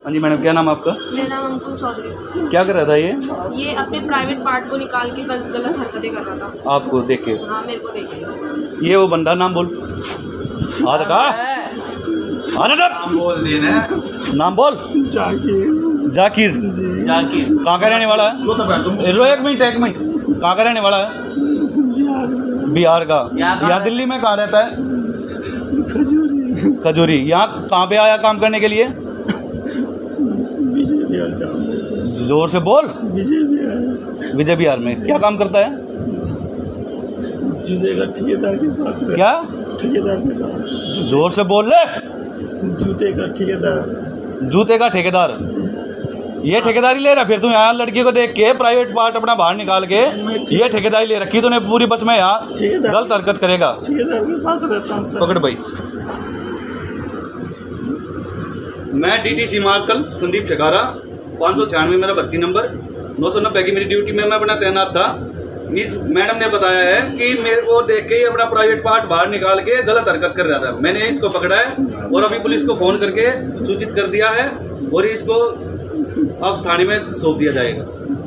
हाँ जी मैडम, क्या नाम आपका? मेरा नाम अंकुल चौधरी। क्या कर रहा था ये? ये अपने प्राइवेट पार्ट को निकाल के गलत हरकतें कर रहा था। आपको देख के? हाँ, मेरे को देख के। ये वो बंदा, नाम बोल। नाम बोल देना। नाम बोल। जाकिर। जाकिर कहाँ का रहने वाला है? एक मिनट कहाँ का रहने वाला है? बिहार का। यहाँ दिल्ली में कहाँ रहता है? खजूरी। यहाँ कहाँ पे आया काम करने के लिए? जोर से बोल। विजय बिहार में क्या काम करता है? जूते का ठेकेदार के पास। क्या? ठेकेदार के पास। जोर से बोल ले। जूते का ठेकेदार। जूते का ठेकेदार। ये ठेकेदारी ले रहा फिर तू यहाँ लड़की को देख के प्राइवेट पार्ट अपना बाहर निकाल के ये ठेकेदारी ले रखी तूने पूरी बस में। यहाँ गलत हरकत करेगा। ठेकेदार के पास रहता हूं सर। पकड़ भाई। मैं डीटीसी मार्शल संदीप चकारा, 596 मेरा भर्ती नंबर, 990 की मेरी ड्यूटी में मैं अपना तैनात था। इस मैडम ने बताया है कि मेरे को देख के ही अपना प्राइवेट पार्ट बाहर निकाल के गलत हरकत कर रहा था। मैंने इसको पकड़ा है और अभी पुलिस को फोन करके सूचित कर दिया है और इसको अब थाने में सौंप दिया जाएगा।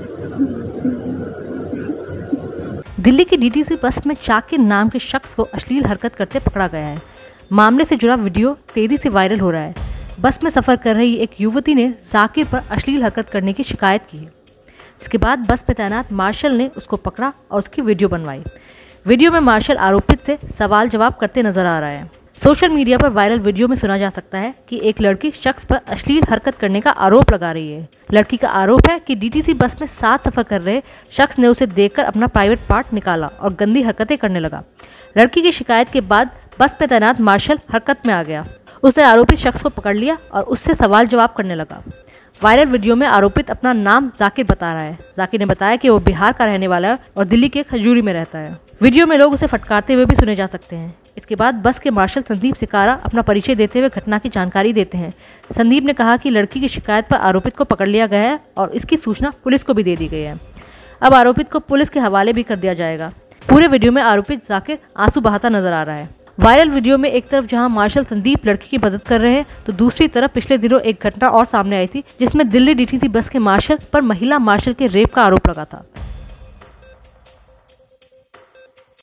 दिल्ली की डीटीसी बस में जाकिर नाम के शख्स को अश्लील हरकत करते पकड़ा गया है। मामले से जुड़ा वीडियो तेजी से वायरल हो रहा है। बस में सफर कर रही एक युवती ने जाकिर पर अश्लील हरकत करने की शिकायत की है। इसके बाद बस में तैनात मार्शल ने उसको पकड़ा और उसकी वीडियो बनवाई। वीडियो में मार्शल आरोपित से सवाल जवाब करते नजर आ रहा है। सोशल मीडिया पर वायरल वीडियो में सुना जा सकता है कि एक लड़की शख्स पर अश्लील हरकत करने का आरोप लगा रही है। लड़की का आरोप है कि डीटीसी बस में साथ सफर कर रहे शख्स ने उसे देखकर अपना प्राइवेट पार्ट निकाला और गंदी हरकतें करने लगा। लड़की की शिकायत के बाद बस में तैनात मार्शल हरकत में आ गया। उसने आरोपित शख्स को पकड़ लिया और उससे सवाल जवाब करने लगा। वायरल वीडियो में आरोपित अपना नाम जाकिर बता रहा है। जाकिर ने बताया कि वो बिहार का रहने वाला है और दिल्ली के खजूरी में रहता है। वीडियो में लोग उसे फटकारते हुए भी सुने जा सकते हैं। इसके बाद बस के मार्शल संदीप सिकारा अपना परिचय देते हुए घटना की जानकारी देते हैं। संदीप ने कहा कि लड़की की शिकायत पर आरोपित को पकड़ लिया गया है और इसकी सूचना पुलिस को भी दे दी गई है। अब आरोपित को पुलिस के हवाले भी कर दिया जाएगा। पूरे वीडियो में आरोपित जाकिर आंसू बहाता नजर आ रहा है। वायरल वीडियो में एक तरफ जहां मार्शल संदीप लड़की की मदद कर रहे हैं तो दूसरी तरफ पिछले दिनों एक घटना और सामने आई थी जिसमें दिल्ली डीटीसी बस के मार्शल पर महिला मार्शल के रेप का आरोप लगा था।